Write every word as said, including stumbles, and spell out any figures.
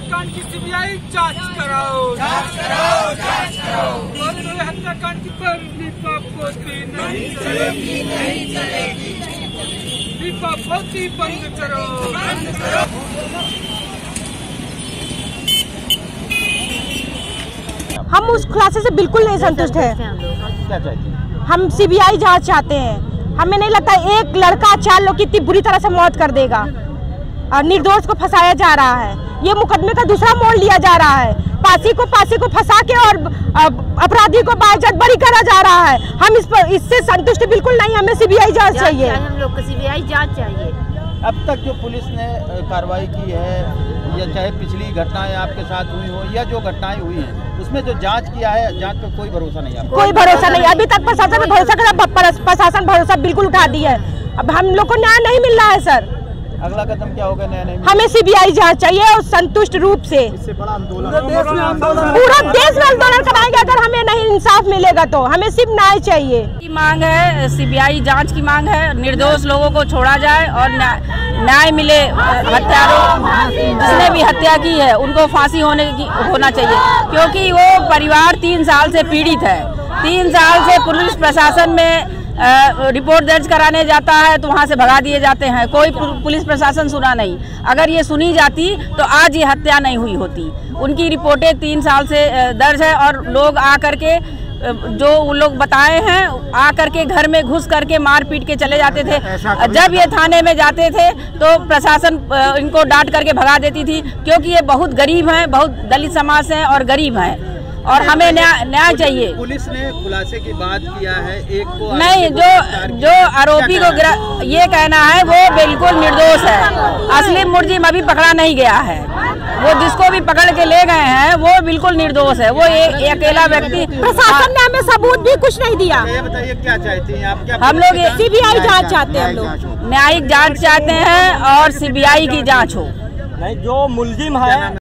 हत्याकांड की सीबीआई जांच कराओ, जांच कराओ, जांच कराओ। और हत्याकांड की दीपा पोती नहीं चलेगी, नहीं चलेगी। दीपा पोती बंद करो, बंद करो। हम उस खुलासे से बिल्कुल नहीं संतुष्ट है। क्या चाहते हैं? हम सीबीआई जांच चाहते हैं। हमें नहीं लगता एक लड़का चार लोग की इतनी बुरी तरह से मौत कर देगा और निर्दोष को फंसाया जा रहा है। ये मुकदमे का दूसरा मोड़ लिया जा रहा है। फांसी को फांसी को फंसा के और अपराधी को बाइज्जत बरी करा जा रहा है। हम इस पर इससे संतुष्ट बिल्कुल नहीं। हमें सीबीआई जांच चाहिए। हम लोग को सीबीआई जांच चाहिए। अब तक जो पुलिस ने कार्रवाई की है, या चाहे पिछली घटनाएं आपके साथ हुई हो या जो घटनाएं हुई हैं, उसमें जो जांच किया है, जांच पे कोई भरोसा नहीं है? कोई भरोसा नहीं। अभी तक प्रशासन पे भरोसा करा, प्रशासन भरोसा बिल्कुल उठा दिया है। अब हम लोग को न्याय नहीं मिल रहा है सर। अगला कदम क्या होगा? न्याय नहीं? हमें सीबीआई जांच चाहिए और संतुष्ट रूप से। इससे बड़ा आंदोलन पूरा देश में आंदोलन कराएंगे अगर हमें नहीं इंसाफ मिलेगा तो। हमें सिर्फ न्याय चाहिए की मांग है, सीबीआई जांच की मांग है। निर्दोष लोगों को छोड़ा जाए और न्याय मिले। हत्यारों जिसने भी हत्या की है उनको फांसी होने की होना चाहिए, क्योंकि वो परिवार तीन साल से पीड़ित है। तीन साल से पुलिस प्रशासन में आ, रिपोर्ट दर्ज कराने जाता है तो वहाँ से भगा दिए जाते हैं। कोई पुलिस प्रशासन सुना नहीं। अगर ये सुनी जाती तो आज ये हत्या नहीं हुई होती। उनकी रिपोर्टें तीन साल से दर्ज है और लोग आ करके जो उन लोग बताए हैं, आ करके घर में घुस करके मार पीट के चले जाते थे। जब ये थाने में जाते थे तो प्रशासन इनको डांट करके भगा देती थी, क्योंकि ये बहुत गरीब हैं, बहुत दलित समाज से हैं और गरीब हैं और हमें न्याय न्याय चाहिए। पुलिस ने खुलासे की बात किया है, एक को नहीं, जो जो आरोपी को ये कहना है वो बिल्कुल निर्दोष है। असली मुलजिम अभी पकड़ा नहीं गया है। वो जिसको भी पकड़ के ले गए हैं वो बिल्कुल निर्दोष है। वो एक अकेला व्यक्ति। प्रशासन ने हमें सबूत भी कुछ नहीं दिया। ये बताइए क्या चाहती हैं आप? क्या हम लोग सीबीआई जांच चाहते हैं। हम लोग न्यायिक जांच चाहते हैं और सीबीआई की जांच हो। नहीं, जो मुलजिम है